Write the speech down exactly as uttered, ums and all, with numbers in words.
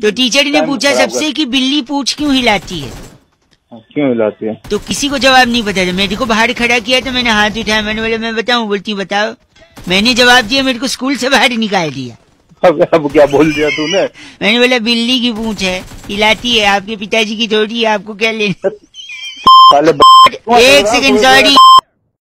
तो टीचर ने पूछा सबसे कि बिल्ली पूंछ क्यों हिलाती है? क्यों हिलाती है? तो किसी को जवाब नहीं पता था। मेरे को बाहर खड़ा किया तो मैंने हाथ उठाया, मैंने बोला मैं बताऊं? बोलती बताओ। मैंने जवाब दिया, मेरे को स्कूल से बाहर निकाल दिया। अब, अब क्या बोल दिया तूने? मैंने बोला बिल्ली की पूंछ है, हिलाती है, आपके पिताजी की थोड़ी है, आपको क्या लेना? एक सेकंड, सॉरी।